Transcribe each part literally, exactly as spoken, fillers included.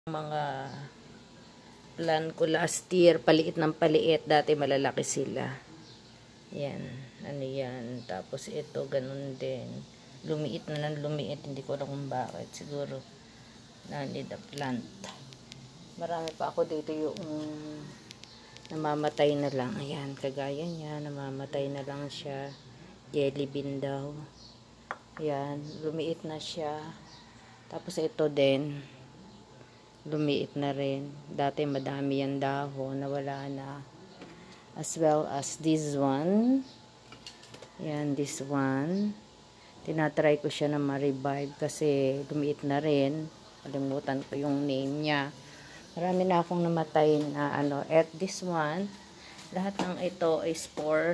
Mga plan ko last year, paliit ng paliit, dati malalaki sila. Yan, ano yan. Tapos ito, ganun din. Lumiit na ng lumiit, hindi ko alam kung bakit. Siguro, na-need a plant. Marami pa ako dito yung namamatay na lang. Ayan, kagaya niya, namamatay na lang siya. Jelly bean daw. Ayan, lumiit na siya. Tapos ito din, lumiit na rin. Dati madami yan dahon, nawala na. As well as this one. Yan, this one. Tinatry ko siya na ma-revive kasi lumiit na rin. Kalimutan ko yung name niya. Marami na akong namatay na ano. At this one, lahat ng ito is for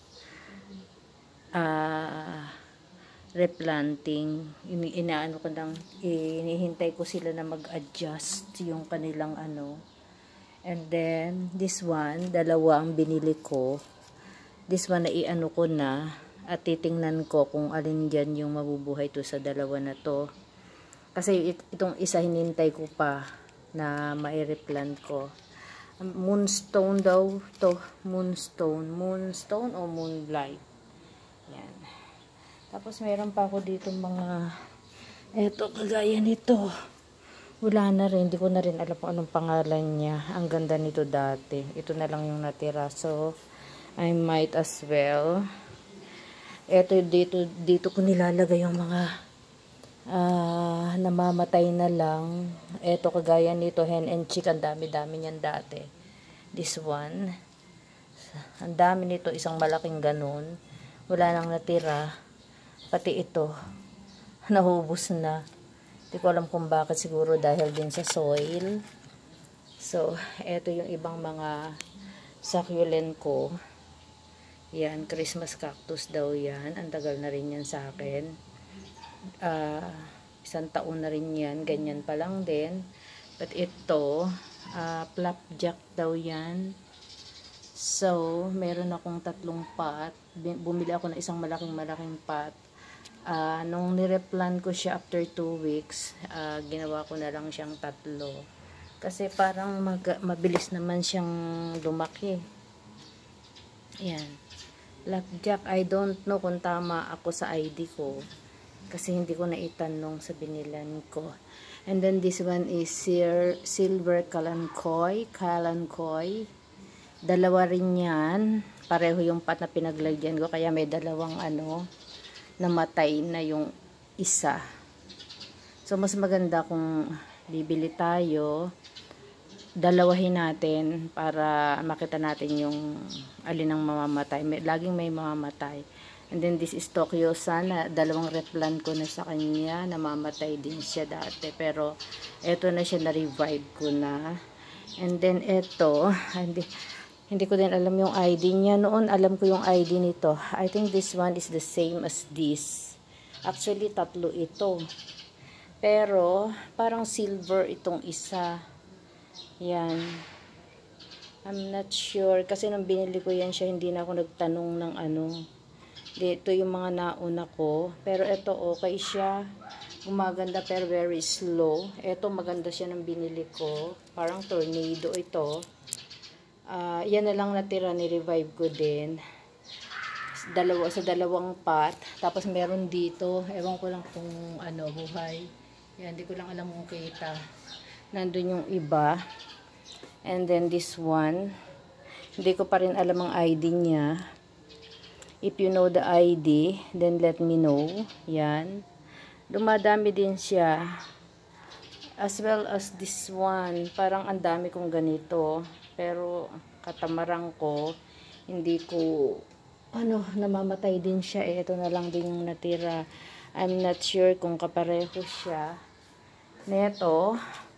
uh, replanting. Ini inaano ko lang, inihintay ko sila na mag-adjust yung kanilang ano. And then, this one, dalawa ang binili ko. This one na iano ko na at titingnan ko kung alin dyan yung mabubuhay to sa dalawa na to. Kasi it, itong isa hinintay ko pa na mai-replant ko. Moonstone daw to. Moonstone. Moonstone o moonlight. Yan. Tapos meron pa ako dito mga eto kagaya nito. Wala na rin. Hindi ko na rin alam kung anong pangalan niya. Ang ganda nito dati. Ito na lang yung natira. So, I might as well. Eto dito, dito ko nilalagay yung mga uh, namamatay na lang. Eto kagaya nito, hen and chick. Ang dami-dami niyan dati. This one. Ang dami nito. Isang malaking ganun. Wala nang natira. Pati ito. Nahubos na. Hindi ko alam kung bakit, siguro dahil din sa soil. So, eto yung ibang mga succulent ko. Yan, Christmas cactus daw yan. Ang tagal na rin yan sa akin. Uh, isang taon na rin yan. Ganyan pa lang din. But ito, uh, flapjack daw yan. So, meron akong tatlong pot. Bumili ako ng isang malaking-malaking pot. Uh, nung nireplan ko siya after two weeks, uh, ginawa ko na lang siyang tatlo. Kasi parang mag mabilis naman siyang lumaki. Yan. Blackjack, I don't know kung tama ako sa I D ko. Kasi hindi ko na itanong sa binilan ko. And then this one is Silver Kalanchoy. Kalanchoy. Dalawa rin yan. Pareho yung pot na pinaglagyan ko. Kaya may dalawang ano, namatay na yung isa. So, mas maganda kung bibili tayo, dalawahin natin para makita natin yung alin ang mamamatay. May, laging may mamamatay. And then, this is Tokyo Sun. Dalawang replant ko na sa kanya. Namamatay din siya dati. Pero, eto na siya, na-revive ko na. And then, eto, hindi, hindi ko din alam yung I D niya. Noon, alam ko yung I D nito. I think this one is the same as this. Actually, tatlo ito. Pero, parang silver itong isa. Yan. I'm not sure. Kasi nung binili ko yan siya, hindi na ako nagtanong ng ano. Dito yung mga nauna ko. Pero ito, okay siya. Gumaganda pero very slow. Ito, maganda siya nung binili ko. Parang tornado ito. Uh, yan na lang natira, ni-revive ko din. Dalawa, sa dalawang pot. Tapos meron dito. Ewan ko lang kung ano, buhay. Yan, hindi ko lang alam kung kita. Nandun yung iba. And then this one. Hindi ko pa rin alam ang I D niya. If you know the I D, then let me know. Yan. Dumadami din siya. As well as this one. Parang ang dami kong ganito. Pero katamarang ko, hindi ko, ano, namamatay din siya. Eh. Ito na lang din yung natira. I'm not sure kung kapareho siya. Neto,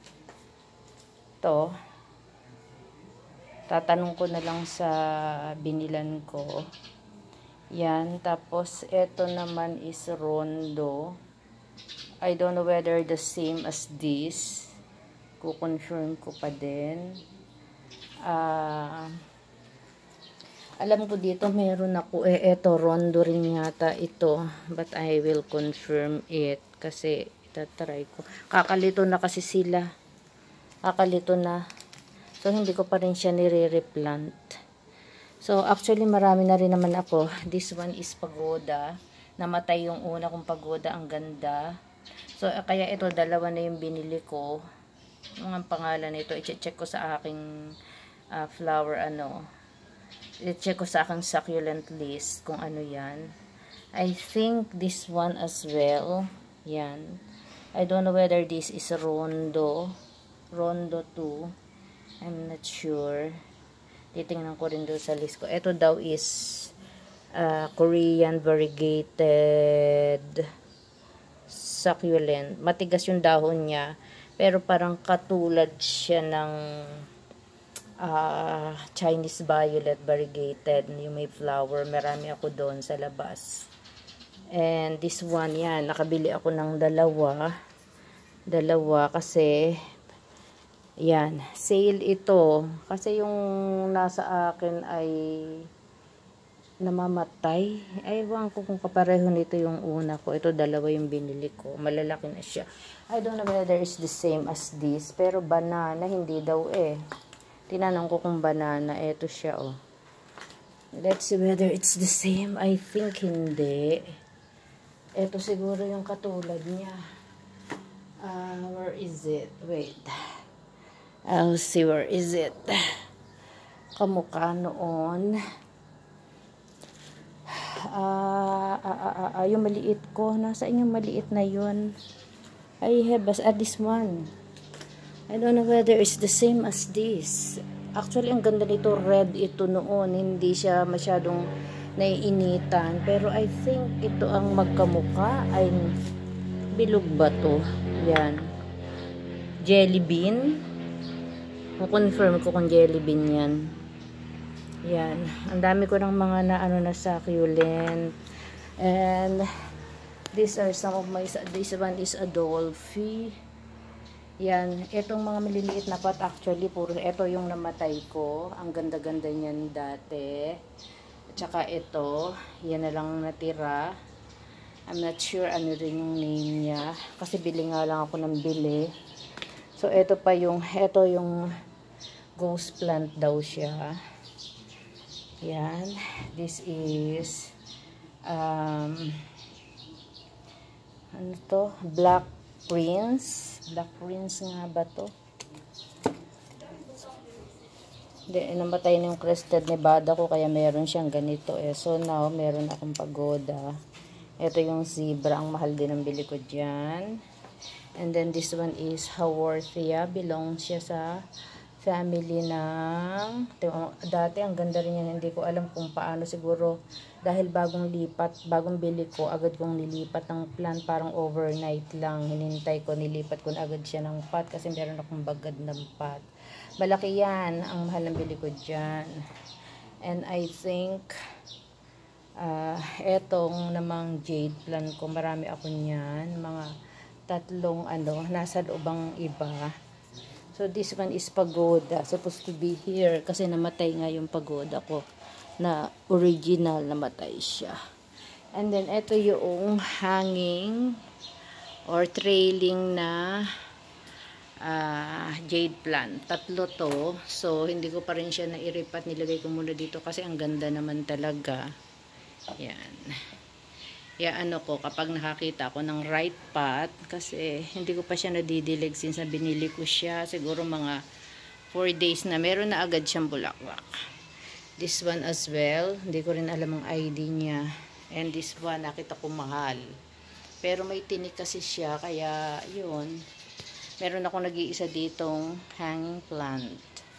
to, tatanong ko na lang sa binilan ko. Yan, tapos ito naman is Rondo. I don't know whether the same as this. Kukonfirm ko pa din. Uh, alam ko dito meron ako eh eto Rondo rin yata ito, but I will confirm it kasi itatry ko. Kakalito na kasi sila. kakalito na. So, hindi ko pa rin siya nire-replant. So, actually, marami na rin naman ako. This one is pagoda. Namatay yung una kong pagoda. Ang ganda. So, kaya ito, dalawa na yung binili ko. Yung ang pangalan nito, i-check ko sa aking uh, flower, ano. I-check ko sa aking succulent list kung ano yan. I think this one as well. Yan. I don't know whether this is Rondo. Rondo two. I'm not sure. Titingnan ko rin doon sa list ko. Ito daw is uh, Korean variegated succulent. Matigas yung dahon niya. Pero parang katulad siya ng uh, Chinese violet variegated. Yung may flower. Marami ako doon sa labas. And this one, yan. Nakabili ako ng dalawa. Dalawa kasi yan, sale ito. Kasi yung nasa akin ay namamatay. Aywan ko kung kapareho nito yung una ko. Ito, dalawa yung binili ko. Malalaki na siya. I don't know whether it's the same as this. Pero banana, hindi daw eh. Tinanong ko kung banana. Ito siya, oh. Let's see whether it's the same. I think hindi. Ito siguro yung katulad niya. Uh, where is it? Wait. I'll see where is it. Kamukha noon. Ah, uh, uh, uh, uh, yung maliit ko. Nasaan yung maliit na yun? I have uh, this one. I don't know whether it's the same as this. Actually, ang ganda nito. Red ito noon. Hindi siya masyadong naiinitan. Pero I think ito ang magkamukha. Ay, bilog ba to? Yan. Jelly bean. Confirm ko kung jelly bean yan. Yan. Ang dami ko ng mga na ano na succulent. And these are some of my, this one is Adolphi. Yan. Itong mga maliliit na pot actually, puro ito yung namatay ko. Ang ganda-ganda niyan dati. At saka ito, yan na lang natira. I'm not sure ano rin yung name niya. Kasi bili nga lang ako ng bili. So, ito pa yung, ito yung ghost plant daw siya. Yan. This is, um, ano to? Black Prince. Black Prince nga ba to? Hindi, namatay na yung Crested Nevada ko, kaya meron siyang ganito eh. So, now, meron akong pagoda. Ito yung zebra. Ang mahal din ang bili ko dyan. And then this one is Haworthia. Belong siya sa family ng dati. Ang ganda rin yan. Hindi ko alam kung paano. Siguro dahil bagong lipat, bagong bili ko, agad kong nilipat ng plant. Parang overnight lang. Hinintay ko, nilipat ko na agad siya ng pot. Kasi meron akong bagad ng pot. Malaki yan. Ang mahal ng bili ko dyan. And I think uh, etong namang jade plant ko. Marami ako niyan. Mga tatlong ano, nasa loobang iba. So, this one is pagoda. Supposed to be here. Kasi namatay nga yung pagoda ko. Na original, namatay siya. And then, ito yung hanging or trailing na uh, jade plant. Tatlo to. So, hindi ko pa rin siya nairipat. Nilagay ko muna dito kasi ang ganda naman talaga. Yan. Ya ano ko, kapag nakakita ako ng right path, kasi hindi ko pa siya nadidilig since na binili ko siya, siguro mga four days na, meron na agad siyang bulaklak. This one as well, hindi ko rin alam ang I D niya. And this one, nakita ko mahal. Pero may tinik kasi siya, kaya yun. Meron ako nag-iisa ditong hanging plant.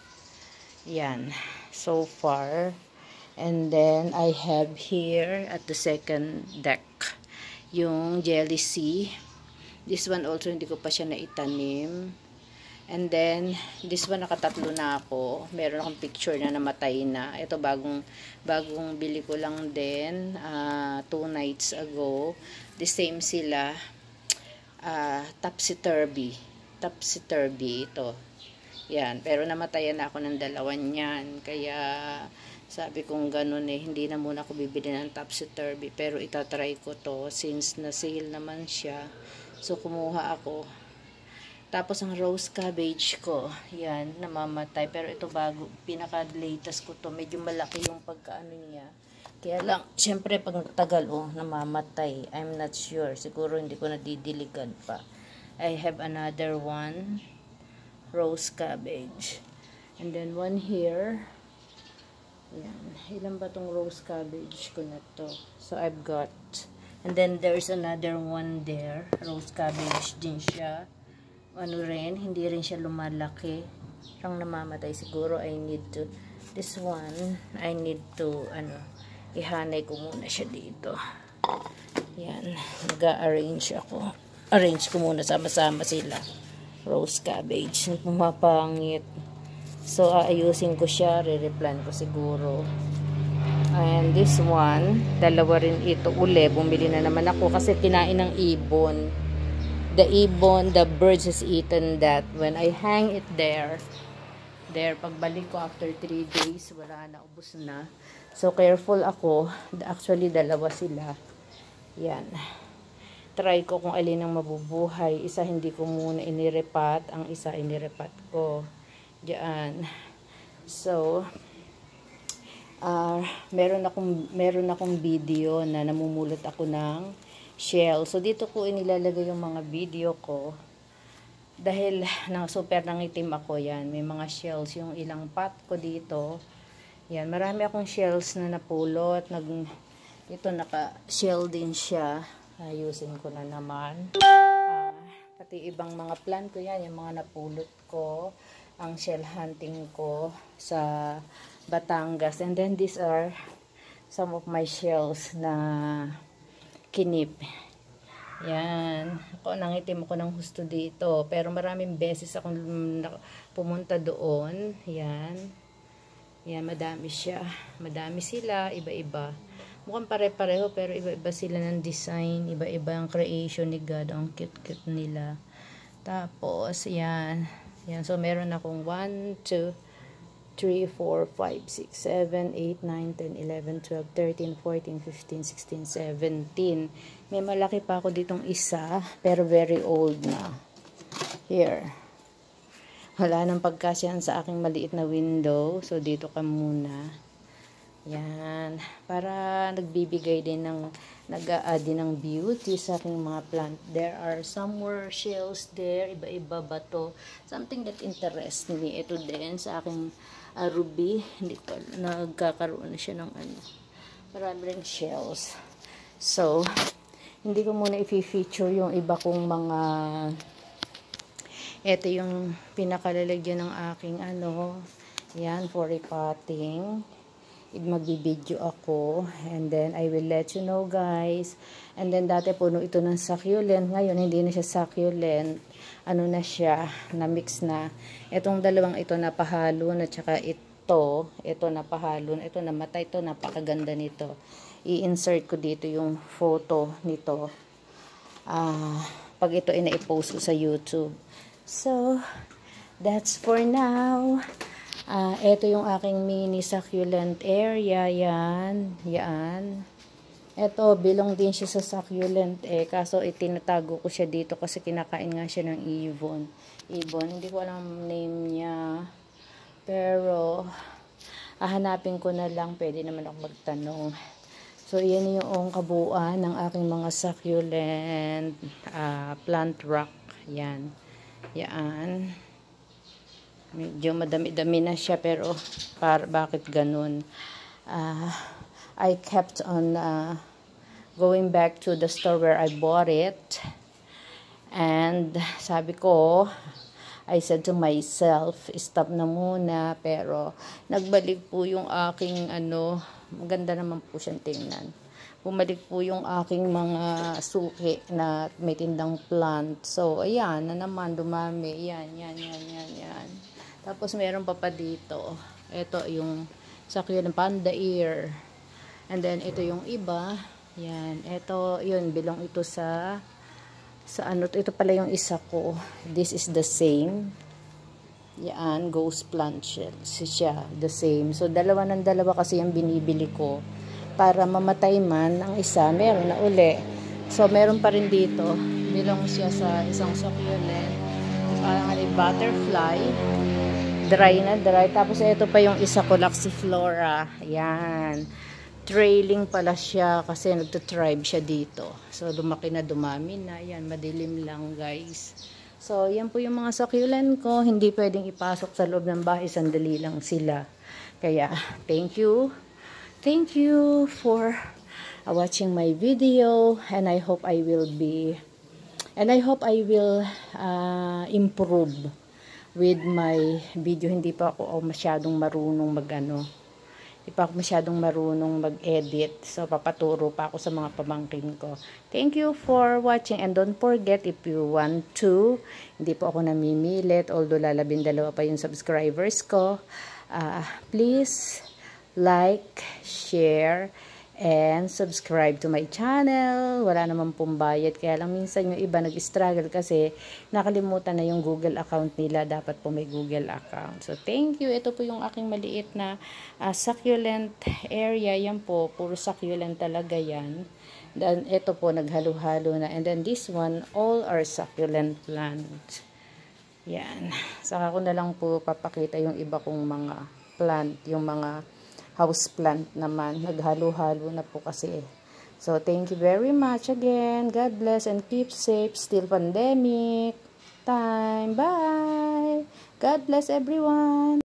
Yan, so far. And then, I have here at the second deck, yung jelly sea. This one also, hindi ko pa siya naitanim. And then, this one, nakatatlo na ako. Meron akong picture na namatay na. Ito, bagong, bagong bili ko lang din, uh, two nights ago. The same sila, uh, topsy-turvy. Topsy-turvy ito. Yan, pero namatayan na ako ng dalawan yan. Kaya, sabi kong ganun eh, hindi na muna ako bibili ng topsy-turvy. Pero itatry ko to since na-sale naman siya. So, kumuha ako. Tapos ang rose cabbage ko, yan, namamatay. Pero ito bago, pinaka-latest ko to. Medyo malaki yung pagkaano niya. Kaya lang, syempre pag tagal, oh, namamatay. I'm not sure. Siguro hindi ko nadidiligan pa. I have another one, rose cabbage. And then one here. Yan. Ilan ba tong rose cabbage ko na to? So I've got. And then there's another one there. Rose cabbage din siya. Ano rin, hindi rin siya lumalaki. Siyang namamatay. Siguro I need to, this one, I need to, ano, ihanay ko muna siya dito. Yan. Mag-arrange ako. Arrange ko muna, sama-sama sila. Rose cabbage. Pumapangit. So, aayusin ko siya. Re-replan ko siguro. And this one, dalawa rin ito. Uli, bumili na naman ako kasi kinain ng ibon. The ibon, the birds has eaten that. When I hang it there, there, pagbalik ko after three days, wala na, ubos na. So, careful ako. Actually, dalawa sila. Yan. Try ko kung alin ang mabubuhay. Isa hindi ko muna inirepat. Ang isa inirepat ko. Diyan. So, uh, meron akong, meron akong video na namumulot ako ng shell. So, dito ko inilalagay yung mga video ko. Dahil na super nangitim ako yan. May mga shells. Yung ilang pot ko dito. Yan. Marami akong shells na napulot. Nag, ito naka-shell din siya. Ayusin ko na naman. Uh, pati ibang mga plant ko yan. Yung mga napulot ko. Ang shell hunting ko sa Batangas. And then these are some of my shells na kinip. Yan. Ako, nangitim ako ng husto dito. Pero maraming beses akong pumunta doon. Yan. Yan, madami siya. Madami sila, iba-iba. Mukhang pare-pareho, pero iba-iba sila ng design. Iba-iba ang creation ni God. Ang cute-cute nila. Tapos, yan. Yan. So, meron akong one, two, three, four, five, six, seven, eight, nine, ten, eleven, twelve, thirteen, fourteen, fifteen, sixteen, seventeen. May malaki pa ako ditong isa, pero very old na. Here. Wala nang pagkasyahan sa aking maliit na window. So, dito ka muna. Yan. Para nagbibigay din ng, nag-a-add din ng beauty sa aking mga plant. There are some more shells there. Iba-iba ba to? Something that interests me. Ito din sa aking uh, ruby. Hindi ko, nagkakaroon na siya ng ano. Marami ring shells. So, hindi ko muna i-feature yung iba kong mga, ito yung pinakalalagyan ng aking ano, yan, for repotting. Magbibideo ako, and then I will let you know, guys. And then dati puno ito ng succulent, ngayon hindi na siya succulent, ano na siya, na mix na. Itong dalawang ito napahalo na, tsaka ito ito napahalo na, ito namatay. Ito napakaganda nito. I-insert ko dito yung photo nito uh, pag ito ay na-post ko sa YouTube. So that's for now. Uh, ito yung aking mini succulent area. Yan. Yan. Ito, bilong din siya sa succulent eh. Kaso itinatago ko siya dito kasi kinakain nga siya ng ibon. Ibon. Hindi ko alam name niya. Pero, hahanapin ko na lang. Pwede naman ako magtanong. So, yan yung kabuuan ng aking mga succulent uh, plant rock. Yan. Yan. Medyo madami-dami na siya, pero par, bakit ganun? Uh, I kept on uh, going back to the store where I bought it. And sabi ko, I said to myself, stop na muna. Pero nagbalik po yung aking ano, maganda naman po siyang tingnan. Bumalik po yung aking mga suki na may tindang plant. So, ayan, na naman, dumami. Yan, yan, yan, yan, yan. Tapos, meron pa pa dito. Ito yung succulent panda ear. And then, ito yung iba. Yan. Ito, yun, bilong ito sa, sa ano, ito pala yung isa ko. This is the same. Yan, ghost plant siya. The same. So, dalawa ng dalawa kasi yung binibili ko. Para mamatay man, ang isa, meron na uli. So, meron pa rin dito. Bilong siya sa isang succulent. uh, butterfly. Dry na, dry. Tapos ito pa yung isa ko, Laxiflora. Yan. Trailing pala siya kasi nagtutribe siya dito. So, lumaki na, dumami na. Yan, madilim lang, guys. So, yan po yung mga succulent ko. Hindi pwedeng ipasok sa loob ng bahay. Sandali lang sila. Kaya, thank you. Thank you for uh, watching my video. And I hope I will be, and I hope I will uh, improve with my video. Hindi pa ako oh, masyadong marunong mag-ano. Hindi pa ako masyadong marunong mag-edit. So, papaturo pa ako sa mga pamangkin ko. Thank you for watching. And don't forget, if you want to, hindi po ako namimilit, although lalabindalawa pa yung subscribers ko. Uh, please, like, share, and subscribe to my channel. Wala naman pong bayad. Kaya lang minsan yung iba nag-struggle kasi nakalimutan na yung Google account nila. Dapat po may Google account. So, thank you. Ito po yung aking maliit na uh, succulent area. Yan po. Puro succulent talaga yan. Then, ito po naghalo-halo na. And then, this one, all are succulent plants. Yan. Saka ko na lang po papakita yung iba kong mga plant. Yung mga house plant naman. Naghalo-halo na po kasi. So, thank you very much again. God bless and keep safe. Still pandemic time. Bye! God bless everyone!